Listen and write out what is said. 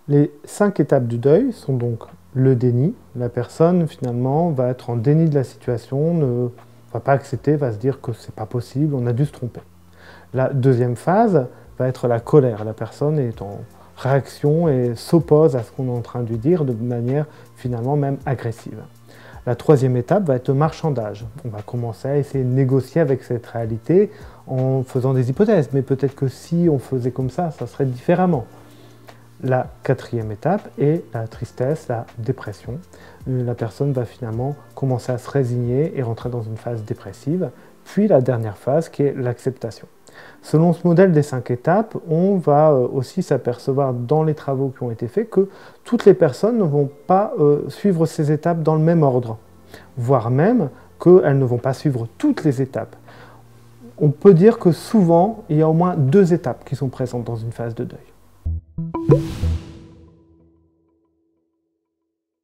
Les 5 étapes du deuil sont donc le déni. La personne, finalement, va être en déni de la situation, ne va pas accepter, va se dire que c'est pas possible, on a dû se tromper. La deuxième phase va être la colère. La personne est en réaction et s'oppose à ce qu'on est en train de lui dire de manière finalement même agressive. La troisième étape va être le marchandage. On va commencer à essayer de négocier avec cette réalité en faisant des hypothèses. Mais peut-être que si on faisait comme ça serait différemment. La quatrième étape est la tristesse, la dépression. La personne va finalement commencer à se résigner et rentrer dans une phase dépressive. Puis la dernière phase qui est l'acceptation. Selon ce modèle des 5 étapes, on va aussi s'apercevoir dans les travaux qui ont été faits que toutes les personnes ne vont pas suivre ces étapes dans le même ordre, voire même qu'elles ne vont pas suivre toutes les étapes. On peut dire que souvent, il y a au moins 2 étapes qui sont présentes dans une phase de deuil.